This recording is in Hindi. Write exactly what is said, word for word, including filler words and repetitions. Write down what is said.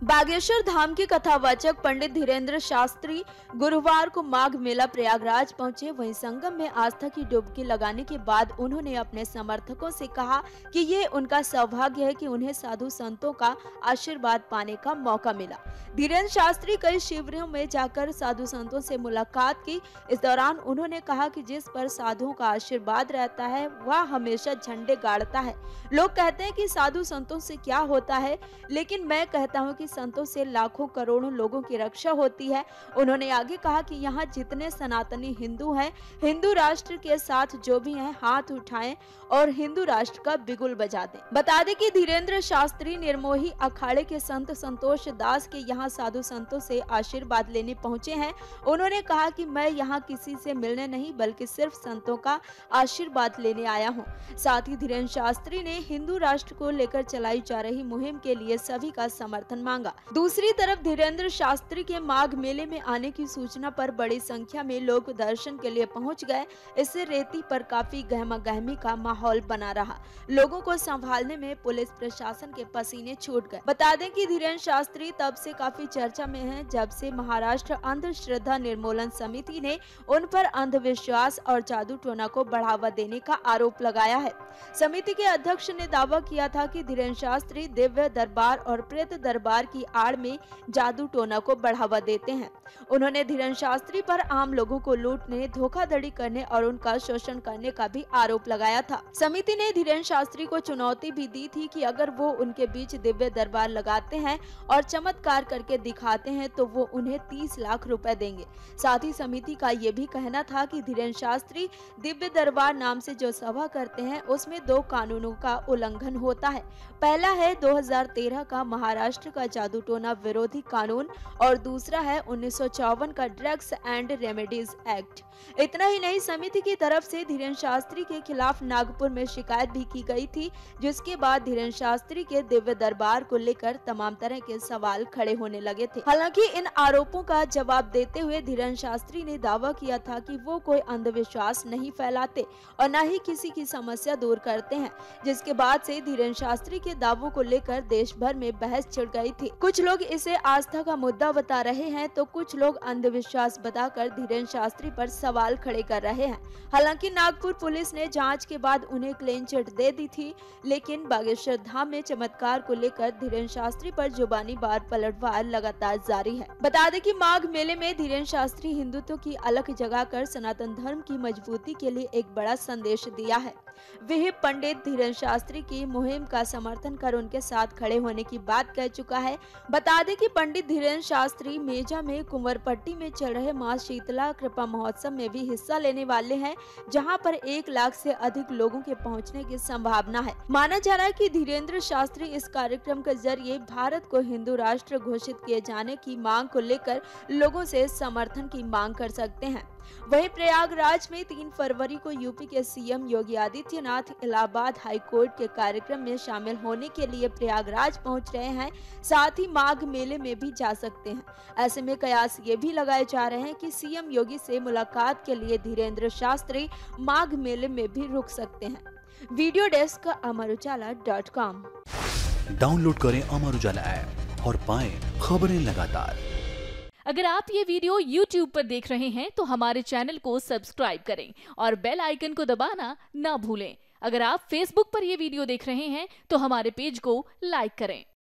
बागेश्वर धाम के कथावाचक पंडित धीरेन्द्र शास्त्री गुरुवार को माघ मेला प्रयागराज पहुंचे। वहीं संगम में आस्था की डुबकी लगाने के बाद उन्होंने अपने समर्थकों से कहा कि ये उनका सौभाग्य है कि उन्हें साधु संतों का आशीर्वाद पाने का मौका मिला। धीरेन्द्र शास्त्री कई शिविरों में जाकर साधु संतों से मुलाकात की। इस दौरान उन्होंने कहा कि जिस पर साधुओं का आशीर्वाद रहता है वह हमेशा झंडे गाड़ता है। लोग कहते हैं कि साधु संतों से क्या होता है, लेकिन मैं कहता हूँ कि संतों से लाखों करोड़ों लोगों की रक्षा होती है। उन्होंने आगे कहा कि यहाँ जितने सनातनी हिंदू हैं, हिंदू राष्ट्र के साथ जो भी हैं, हाथ उठाएं और हिंदू राष्ट्र का बिगुल बजा दें। बता दें कि धीरेन्द्र शास्त्री निर्मोही अखाड़े के संत संतोष दास के यहाँ साधु संतों से आशीर्वाद लेने पहुंचे हैं। उन्होंने कहा कि मैं यहाँ किसी से मिलने नहीं बल्कि सिर्फ संतों का आशीर्वाद लेने आया हूँ। साथ ही धीरेन्द्र शास्त्री ने हिंदू राष्ट्र को लेकर चलाई जा रही मुहिम के लिए सभी का समर्थन मांगा। दूसरी तरफ धीरेन्द्र शास्त्री के माघ मेले में आने की सूचना पर बड़ी संख्या में लोग दर्शन के लिए पहुंच गए। इससे रेती पर काफी गहमा गहमी का माहौल बना रहा। लोगों को संभालने में पुलिस प्रशासन के पसीने छूट गए। बता दें कि धीरेन्द्र शास्त्री तब से काफी चर्चा में हैं जब से महाराष्ट्र अंधश्रद्धा निर्मूलन समिति ने उन पर अंधविश्वास और जादू टोना को बढ़ावा देने का आरोप लगाया है। समिति के अध्यक्ष ने दावा किया था कि धीरेन्द्र शास्त्री दिव्य दरबार और प्रेत दरबार की आड़ में जादू टोना को बढ़ावा देते हैं। उन्होंने धीरेन्द्र शास्त्री पर आम लोगों को लूटने, धोखाधड़ी करने और उनका शोषण करने का भी आरोप लगाया था। समिति ने धीरेन्द्र शास्त्री को चुनौती भी दी थी कि अगर वो उनके बीच दिव्य दरबार लगाते हैं और चमत्कार करके दिखाते हैं तो वो उन्हें तीस लाख रुपए देंगे। साथ ही समिति का ये भी कहना था कि धीरेन्द्र शास्त्री दिव्य दरबार नाम से जो सभा करते हैं उसमें दो कानूनों का उल्लंघन होता है। पहला है दो हज़ार तेरह का महाराष्ट्र का जादू टोना विरोधी कानून और दूसरा है उन्नीस सौ चौवन का ड्रग्स एंड रेमेडीज एक्ट। इतना ही नहीं, समिति की तरफ से धीरेन्द्र शास्त्री के खिलाफ नागपुर में शिकायत भी की गई थी, जिसके बाद धीरेन्द्र शास्त्री के दिव्य दरबार को लेकर तमाम तरह के सवाल खड़े होने लगे थे। हालांकि इन आरोपों का जवाब देते हुए धीरेन्द्र शास्त्री ने दावा किया था कि वो कोई अंधविश्वास नहीं फैलाते और न ही किसी की समस्या दूर करते हैं, जिसके बाद से धीरेन्द्र शास्त्री के दावों को लेकर देश भर में बहस छिड़ गई थी। कुछ लोग इसे आस्था का मुद्दा बता रहे हैं तो कुछ लोग अंधविश्वास बताकर धीरेन्द्र शास्त्री पर सवाल खड़े कर रहे हैं। हालांकि नागपुर पुलिस ने जांच के बाद उन्हें क्लीन चिट दे दी थी, लेकिन बागेश्वर धाम में चमत्कार को लेकर धीरेन्द्र शास्त्री पर जुबानी वार पलटवार लगातार जारी है। बता दें कि माघ मेले में धीरेन्द्र शास्त्री हिंदुत्व की अलख जगाकर सनातन धर्म की मजबूती के लिए एक बड़ा संदेश दिया है। वह पंडित धीरेन्द्र शास्त्री की मुहिम का समर्थन कर उनके साथ खड़े होने की बात कह चुका है। बता दें कि पंडित धीरेन्द्र शास्त्री मेजा में कुंवरपट्टी में चल रहे मां शीतला कृपा महोत्सव में भी हिस्सा लेने वाले हैं, जहां पर एक लाख से अधिक लोगों के पहुंचने की संभावना है। माना जा रहा है कि धीरेन्द्र शास्त्री इस कार्यक्रम के जरिए भारत को हिंदू राष्ट्र घोषित किए जाने की मांग को लेकर लोगों से समर्थन की मांग कर सकते हैं। वहीं प्रयागराज में तीन फरवरी को यूपी के CM Yogi Adityanath Allahabad high court के कार्यक्रम में शामिल होने के लिए प्रयागराज पहुंच रहे हैं। साथ ही माघ मेले में भी जा सकते हैं। ऐसे में कयास ये भी लगाए जा रहे हैं कि सीएम योगी से मुलाकात के लिए धीरेन्द्र शास्त्री माघ मेले में भी रुक सकते हैं। Video desk Amar Ujala dot com. Download करें अमर उजाला ऐप और पाएं खबरें लगातार। अगर आप ये वीडियो यूट्यूब पर देख रहे हैं तो हमारे चैनल को सब्सक्राइब करें और बेल आइकन को दबाना ना भूलें। अगर आप फेसबुक पर ये वीडियो देख रहे हैं तो हमारे पेज को लाइक करें।